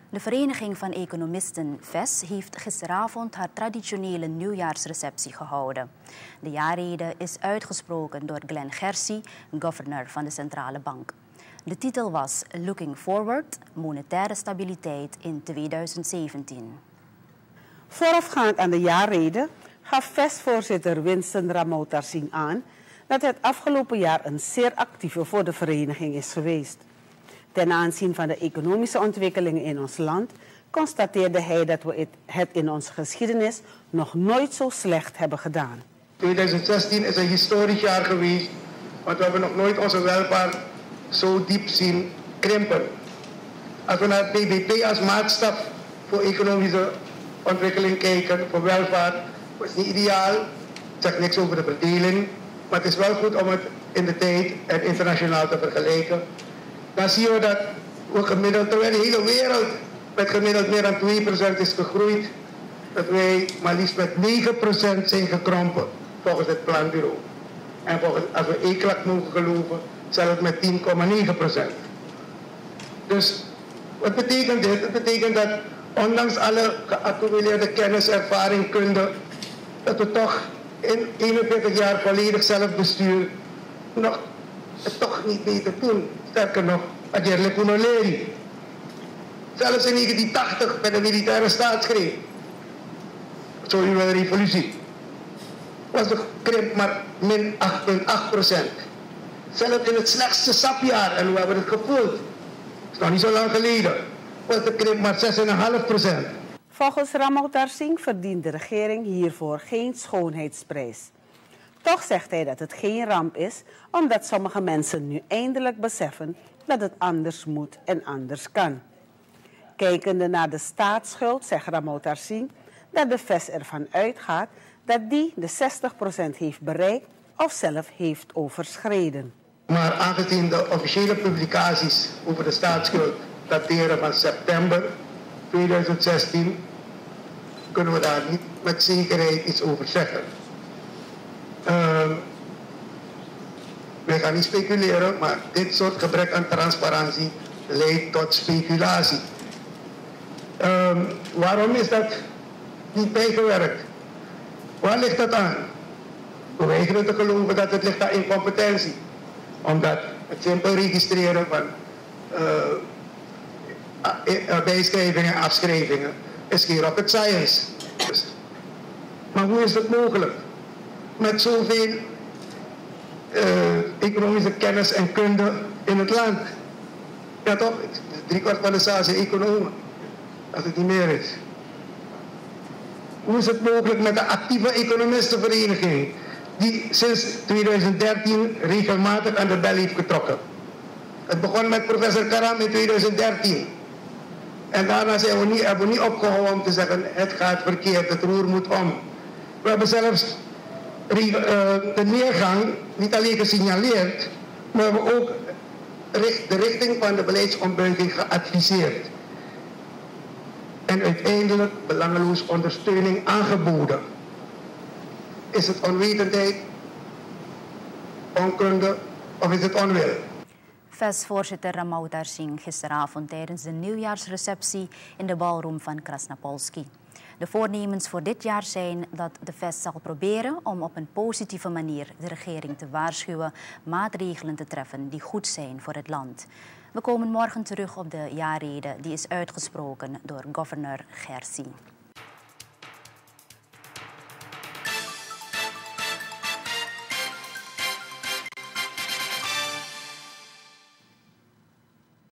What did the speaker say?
De Vereniging van Economisten VES heeft gisteravond haar traditionele nieuwjaarsreceptie gehouden. De jaarrede is uitgesproken door Glenn Gersi, governor van de Centrale Bank. De titel was Looking Forward, monetaire stabiliteit in 2017. Voorafgaand aan de jaarrede gaf VES-voorzitter Winston Ramotarsing aan dat het afgelopen jaar een zeer actieve voor de vereniging is geweest. Ten aanzien van de economische ontwikkelingen in ons land constateerde hij dat we het in onze geschiedenis nog nooit zo slecht hebben gedaan. 2016 is een historisch jaar geweest, want we hebben nog nooit onze welvaart zo diep zien krimpen. Als we naar het BBP als maatstaf voor economische ontwikkeling kijken, voor welvaart, is het niet ideaal. Ik zeg niks over de verdeling, maar het is wel goed om het in de tijd en internationaal te vergelijken. Dan zien we dat we gemiddeld, terwijl de hele wereld met gemiddeld meer dan 2% is gegroeid, dat wij maar liefst met 9% zijn gekrompen volgens het planbureau. En als we ECLAC mogen geloven, zelfs met 10,9%. Dus wat betekent dit? Het betekent dat ondanks alle geaccumuleerde kennis, ervaring, kunde, dat we toch in 41 jaar volledig zelfbestuur het toch niet beter doen. Sterker nog, Adjerle Kunoleri. Zelfs in 1980 bij de militaire staatsgreep, sorry, bij de revolutie, was de krimp maar min 8,8%. Zelfs in het slechtste sapjaar, en we hebben het gevoeld, het is nog niet zo lang geleden, was de krimp maar 6,5%. Volgens Ramotarsing verdient de regering hiervoor geen schoonheidsprijs. Toch zegt hij dat het geen ramp is, omdat sommige mensen nu eindelijk beseffen dat het anders moet en anders kan. Kijkende naar de staatsschuld zegt Ramotarsing dat de VES ervan uitgaat dat die de 60% heeft bereikt of zelf heeft overschreden. Maar aangezien de officiële publicaties over de staatsschuld dateren van september 2016, kunnen we daar niet met zekerheid iets over zeggen. Wij gaan niet speculeren, maar dit soort gebrek aan transparantie leidt tot speculatie. Waarom is dat niet bijgewerkt? Waar ligt dat aan? We weigeren te geloven dat het ligt aan incompetentie. Omdat het simpel registreren van bijschrijvingen en afschrijvingen is geen rocket science. Maar hoe is het mogelijk? Met zoveel economische kennis en kunde in het land. Ja toch, 3/4 van de zaal zijn economen, als het niet meer is. Hoe is het mogelijk met de actieve economistenvereniging, die sinds 2013 regelmatig aan de bel heeft getrokken? Het begon met professor Karam in 2013. En daarna hebben we niet opgehouden om te zeggen, het gaat verkeerd, het roer moet om. We hebben zelfs de neergang niet alleen gesignaleerd, maar we hebben ook de richting van de beleidsombuiging geadviseerd. En uiteindelijk belangeloos ondersteuning aangeboden. Is het onwetendheid, onkunde of is het onwil? VES-voorzitter Ramotarsing gisteravond tijdens de nieuwjaarsreceptie in de ballroom van Krasnapolski. De voornemens voor dit jaar zijn dat de VES zal proberen om op een positieve manier de regering te waarschuwen maatregelen te treffen die goed zijn voor het land. We komen morgen terug op de jaarrede die is uitgesproken door governor Gersi.